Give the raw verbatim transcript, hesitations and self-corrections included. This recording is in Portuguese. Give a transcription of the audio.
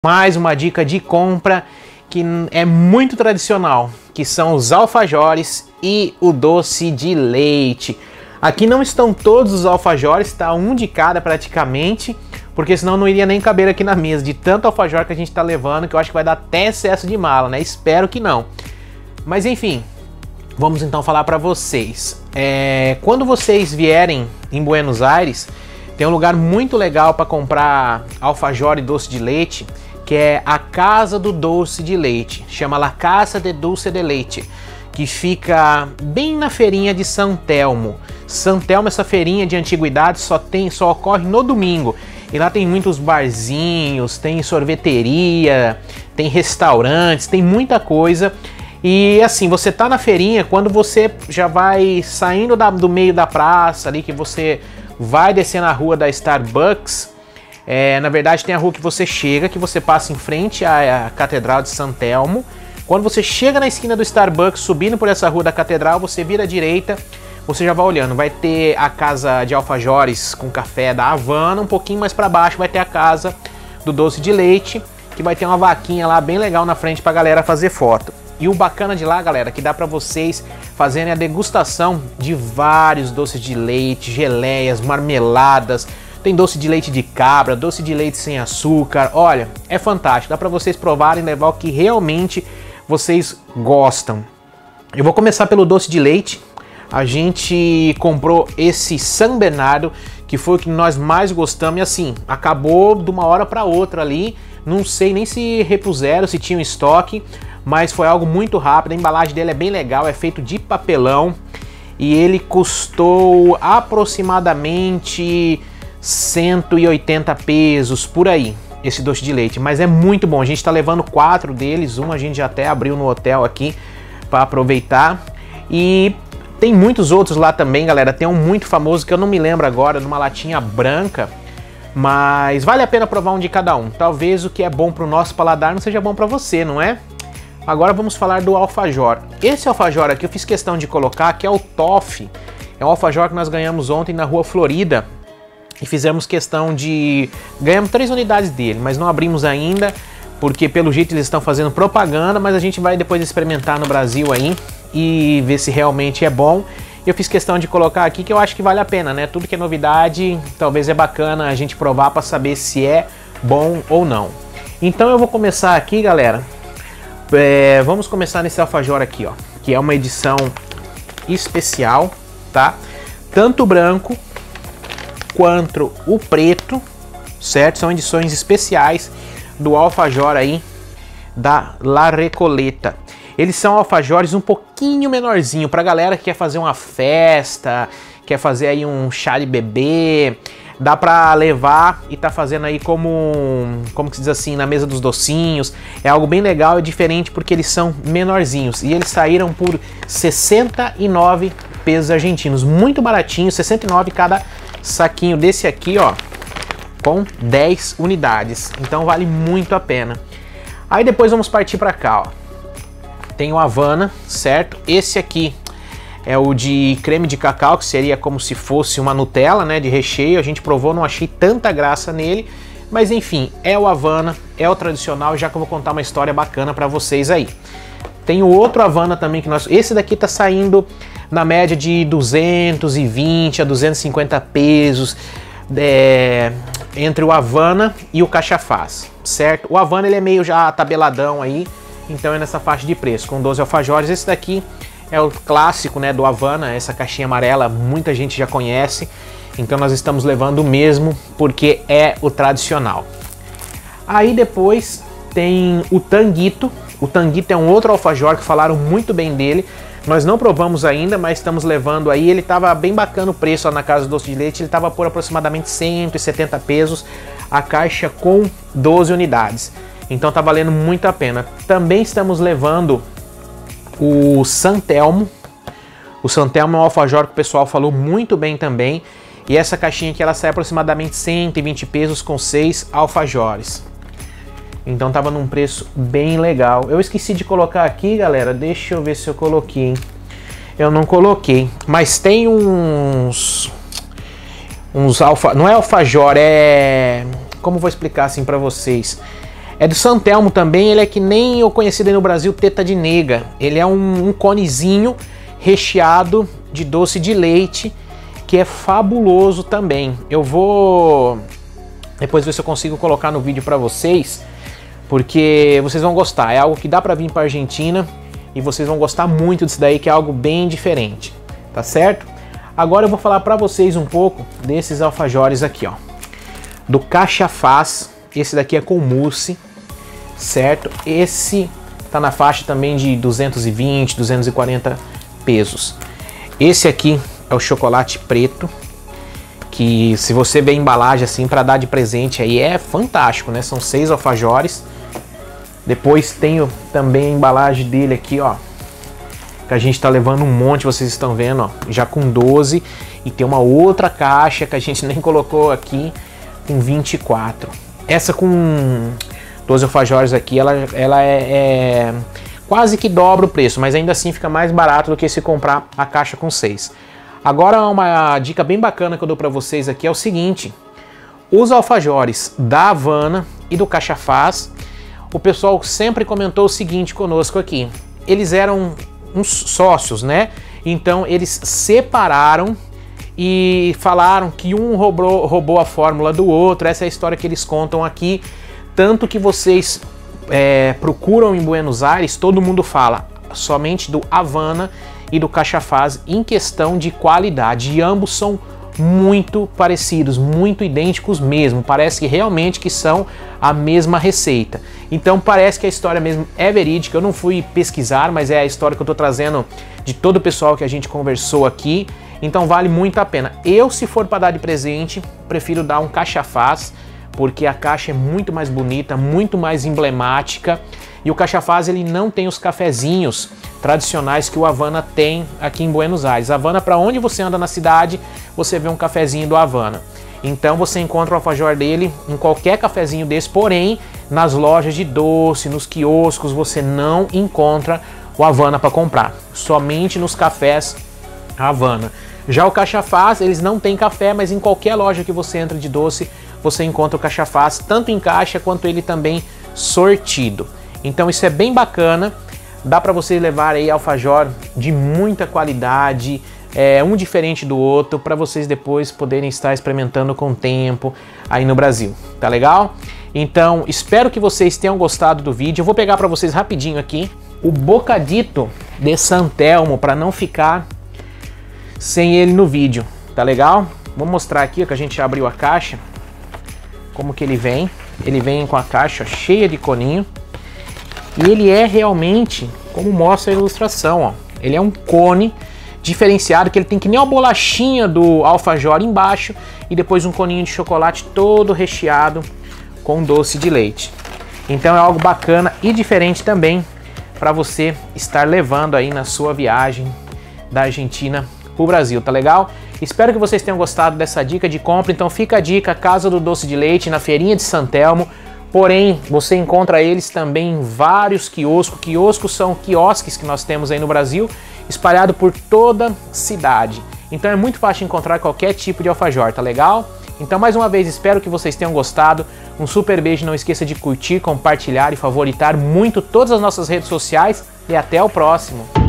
Mais uma dica de compra que é muito tradicional, que são os alfajores e o doce de leite. Aqui não estão todos os alfajores, tá um de cada praticamente, porque senão não iria nem caber aqui na mesa, de tanto alfajor que a gente está levando, que eu acho que vai dar até excesso de mala, né? Espero que não. Mas enfim, vamos então falar para vocês. É, quando vocês vierem em Buenos Aires, tem um lugar muito legal para comprar alfajor e doce de leite, que é a Casa do Doce de Leite, chama La Casa de Dulce de Leite, que fica bem na feirinha de São Telmo. São Telmo, essa feirinha de antiguidades, só tem, só ocorre no domingo. E lá tem muitos barzinhos, tem sorveteria, tem restaurantes, tem muita coisa. E assim, você tá na feirinha, quando você já vai saindo da, do meio da praça ali, que você vai descer na rua da Starbucks, é, na verdade tem a rua que você chega, que você passa em frente à, à Catedral de São Telmo. Quando você chega na esquina do Starbucks, subindo por essa rua da Catedral, você vira à direita, você já vai olhando, vai ter a casa de alfajores com café da Havana, um pouquinho mais para baixo vai ter a casa do doce de leite, que vai ter uma vaquinha lá bem legal na frente pra galera fazer foto. E o bacana de lá, galera, que dá para vocês fazerem a degustação de vários doces de leite, geleias, marmeladas, tem doce de leite de cabra, doce de leite sem açúcar. Olha, é fantástico, dá para vocês provarem e levar o que realmente vocês gostam. Eu vou começar pelo doce de leite. A gente comprou esse São Bernardo, que foi o que nós mais gostamos, e assim, acabou de uma hora para outra ali. Não sei nem se repuseram, se tinham estoque, mas foi algo muito rápido. A embalagem dele é bem legal, é feito de papelão e ele custou aproximadamente cento e oitenta pesos por aí, esse doce de leite, mas é muito bom. A gente está levando quatro deles, um a gente já até abriu no hotel aqui para aproveitar, e tem muitos outros lá também, galera. Tem um muito famoso que eu não me lembro agora, numa latinha branca, mas vale a pena provar um de cada um. Talvez o que é bom para o nosso paladar não seja bom para você, não é? Agora vamos falar do alfajor. Esse alfajor aqui eu fiz questão de colocar, que é o Toffee. É um alfajor que nós ganhamos ontem na Rua Florida e fizemos questão de... Ganhamos três unidades dele, mas não abrimos ainda, porque pelo jeito eles estão fazendo propaganda, mas a gente vai depois experimentar no Brasil aí e ver se realmente é bom. Eu fiz questão de colocar aqui que eu acho que vale a pena, né? Tudo que é novidade, talvez é bacana a gente provar para saber se é bom ou não. Então eu vou começar aqui, galera. É, vamos começar nesse alfajor aqui, ó, que é uma edição especial, tá? Tanto o branco quanto o preto, certo? São edições especiais do alfajor aí da La Recoleta. Eles são alfajores um pouquinho menorzinho pra galera que quer fazer uma festa, quer fazer aí um chá de bebê, dá pra levar e tá fazendo aí como, como que se diz assim, na mesa dos docinhos. É algo bem legal e diferente porque eles são menorzinhos. E eles saíram por sessenta e nove pesos argentinos, muito baratinho, sessenta e nove cada saquinho desse aqui, ó, com dez unidades. Então vale muito a pena. Aí depois vamos partir pra cá, ó. Tem o Havana, certo? Esse aqui é o de creme de cacau, que seria como se fosse uma Nutella, né, de recheio. A gente provou, não achei tanta graça nele, mas enfim, é o Havana, é o tradicional, já que eu vou contar uma história bacana para vocês aí. Tem o outro Havana também que nós... Esse daqui tá saindo na média de duzentos e vinte a duzentos e cinquenta pesos, é, entre o Havana e o Cachafaz, certo? O Havana ele é meio já tabeladão aí, então é nessa faixa de preço, com doze alfajores. Esse daqui é o clássico, né, do Havana, essa caixinha amarela, muita gente já conhece, então nós estamos levando o mesmo porque é o tradicional. Aí depois tem o Tanguito. O Tanguito é um outro alfajor que falaram muito bem dele. Nós não provamos ainda, mas estamos levando aí. Ele estava bem bacana o preço lá na Casa do Doce de Leite. Ele estava por aproximadamente cento e setenta pesos a caixa com doze unidades. Então tá valendo muito a pena. Também estamos levando o São Telmo. O São Telmo é um alfajor que o pessoal falou muito bem também. E essa caixinha aqui ela sai aproximadamente cento e vinte pesos com seis alfajores. Então tava num preço bem legal. Eu esqueci de colocar aqui, galera. Deixa eu ver se eu coloquei, hein? Eu não coloquei. Mas tem uns... Uns alfa... Não é alfajor, é... Como vou explicar assim pra vocês? É do San Telmo também, ele é que nem eu conhecido aí no Brasil, teta de nega. Ele é um, um conezinho recheado de doce de leite, que é fabuloso também. Eu vou depois ver se eu consigo colocar no vídeo para vocês, porque vocês vão gostar. É algo que dá para vir para Argentina e vocês vão gostar muito disso daí, que é algo bem diferente, tá certo? Agora eu vou falar para vocês um pouco desses alfajores aqui, ó. Do Cachafaz, esse daqui é com mousse, certo? Esse tá na faixa também de duzentos e vinte, duzentos e quarenta pesos. Esse aqui é o chocolate preto, que se você vê a embalagem assim para dar de presente aí é fantástico, né? São seis alfajores. Depois tenho também a embalagem dele aqui, ó, que a gente tá levando um monte, vocês estão vendo, ó, já com doze, e tem uma outra caixa que a gente nem colocou aqui com vinte e quatro. Essa com doze alfajores aqui, ela, ela é, é quase que dobra o preço, mas ainda assim fica mais barato do que se comprar a caixa com seis. Agora uma dica bem bacana que eu dou para vocês aqui é o seguinte: os alfajores da Havana e do Cachafaz, o pessoal sempre comentou o seguinte conosco aqui: eles eram uns sócios, né? Então eles separaram e falaram que um roubou, roubou a fórmula do outro. Essa é a história que eles contam aqui. Tanto que vocês é, procuram em Buenos Aires, todo mundo fala somente do Havana e do Cachafaz em questão de qualidade, e ambos são muito parecidos, muito idênticos mesmo. Parece que realmente que são a mesma receita. Então parece que a história mesmo é verídica. Eu não fui pesquisar, mas é a história que eu tô trazendo de todo o pessoal que a gente conversou aqui. Então vale muito a pena. Eu, se for para dar de presente, prefiro dar um Cachafaz, porque a caixa é muito mais bonita, muito mais emblemática. E o Cachafaz, ele não tem os cafezinhos tradicionais que o Havana tem aqui em Buenos Aires. Havana, para onde você anda na cidade, você vê um cafezinho do Havana. Então você encontra o alfajor dele em qualquer cafezinho desse, porém nas lojas de doce, nos quioscos, você não encontra o Havana para comprar. Somente nos cafés Havana. Já o Cachafaz, eles não têm café, mas em qualquer loja que você entra de doce, você encontra o Cachafaz, tanto em caixa quanto ele também sortido. Então isso é bem bacana, dá para você levar aí alfajor de muita qualidade, é, um diferente do outro, para vocês depois poderem estar experimentando com o tempo aí no Brasil, tá legal? Então espero que vocês tenham gostado do vídeo. Eu vou pegar para vocês rapidinho aqui o Bocadito de San Telmo, para não ficar sem ele no vídeo, tá legal? Vou mostrar aqui, ó, que a gente abriu a caixa, como que ele vem. Ele vem com a caixa cheia de coninho. E ele é realmente, como mostra a ilustração, ó, ele é um cone diferenciado, que ele tem que nem a bolachinha do alfajor embaixo e depois um coninho de chocolate todo recheado com doce de leite. Então é algo bacana e diferente também para você estar levando aí na sua viagem da Argentina para o Brasil, tá legal? Espero que vocês tenham gostado dessa dica de compra. Então fica a dica: Casa do Doce de Leite, na feirinha de San Telmo. Porém, você encontra eles também em vários quioscos. Quioscos são quiosques que nós temos aí no Brasil, espalhado por toda a cidade. Então é muito fácil encontrar qualquer tipo de alfajor, tá legal? Então mais uma vez espero que vocês tenham gostado. Um super beijo, não esqueça de curtir, compartilhar e favoritar muito todas as nossas redes sociais. E até o próximo!